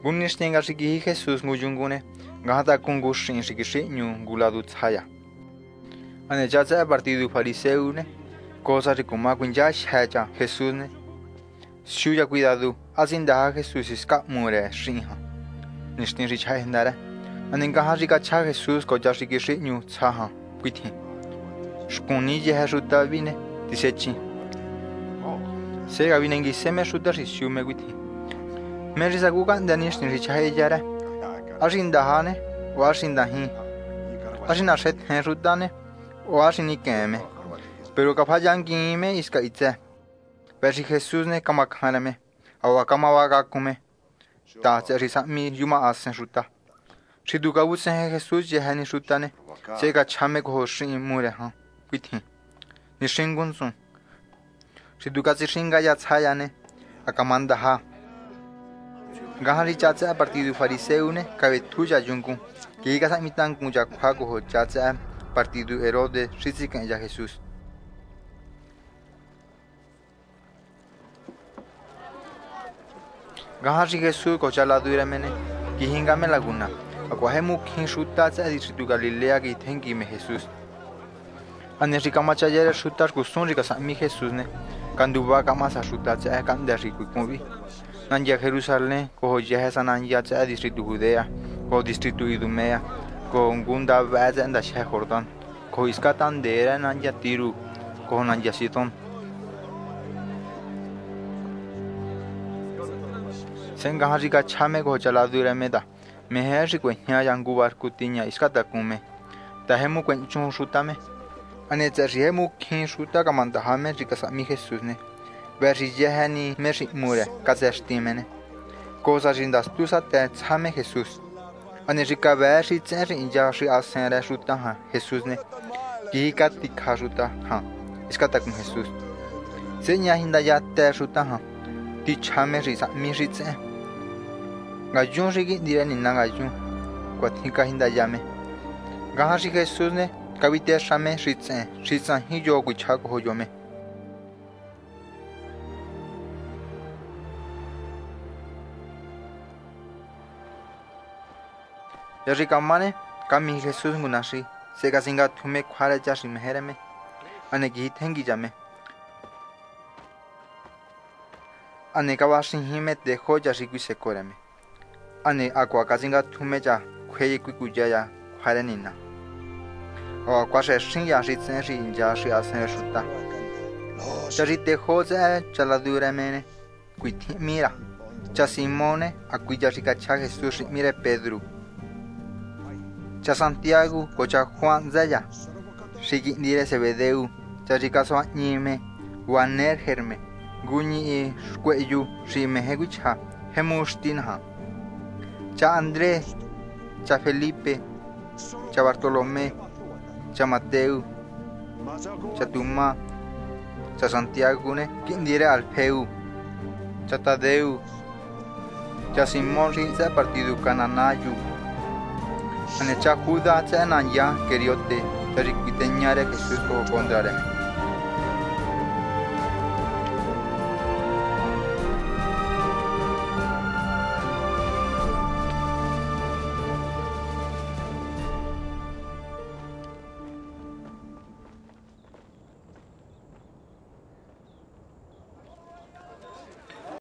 Gunis tenga shiki Jesús nguyungune, gata kungu shin shiki nyu guladu tsaya. Ane jatsa partido fariseu ne, cosa ricuma quinja shacha Jesús ne. Shuya cuidado, asinda Jesús iska mure shinha. Nishtin richa hendara. Ane gaha rikacha Jesús koja shiki nyu tsaha, quiti. Shkuni jeha shuta vine, disechi. Sega vine ngiseme shuta rishume quiti. Merisa gugan danish nirichahe jara. Ashin dahane, o ashin dahi. Ashin ashet hen rudane, o ashin ikeme. Pero kapayan gime iska itze. Versi Jesús ne kamakhaname, awa kamawagakume. Ta risa mi yuma asen ruta. Shiduka usen Jesús jehani rutane. Sega chame ko shin mure ha. Quiti. Nishingunsun. Shiduka shinga ya tsayane. Akamanda ha. Gahari chatsa partido fariseu ne kabetuya yungu que iga samitan kuya kwago chatsa partido Herodes risikan ya Jesús. Gahari Jesús kochala duramene kihingame laguna akwahemu kin shuta tsa distrito Galilea que tengi me Jesús. Anerika chayera shuta kusun rika sami Jesús ne kanduba kamasa shuta tsa kanda rikukumbi. Nanya Jerusalén, cojo Jehesan Nanya tsa distrito Judea, cojo distrito Idumea, cojo Gunda Vaza en Dashe Jordán, cojo Iskatan Dera Nanya Tiru, cojo Nanya Sidon. Sengaharika chame cojo Chaladura Meda, Meherri Quenya Yangubar Kutinya Iskatakume, Tahemu Quenchun Shutame, Anetzariemu Kin Shuta Kamandahame Rikasami Jesusne. Versi jehani mersi mure, kazestimene. Cosa rindastusa te tsame Jesús. Anerika versi tsenri injashi asenre shuta ha Jesús ne. Gikati kashuta ha. Iskatakum Jesús. Senya hindaya te shuta ha. Ti chame risa mi ritse. Gayun rigi direni nagayun. Kwatika hindayame. Gahashi Jesús ne. Kabite shame ritse. Ritsan hiyo guchako hoyome. Yarikamane, kami Jesús gunashi, sega singa tume kwara jashi mehereme, ane gitengi jame. Ane kawashi hime dejo jashi guisekoreme. Ane aqua kazinga tume ja kweye kuikujaya kware nina. O kwashe shin yashi tsenshi injashi asen shuta. Jari dejo za chaladura mene, kuiti mira. Cha Simone, akuyashi kacha Jesús mire Pedro. Cha Santiago, cocha Juan Zaya, Shigindire Sebedeu, Charicaso Nime, Guaner Herme, Guñi y Squeyu, Shimehegucha, Hemustinha, Cha André, Cha Felipe, Cha Bartolomé, Cha Mateo, Cha Tuma, Cha Santiago, Quindire Alfeu, Cha Tadeu, Cha Simón Rinza Partido Cananayu. Anecha Juda tsa nanya keriote, tarikuiteñare Jesús como contrare.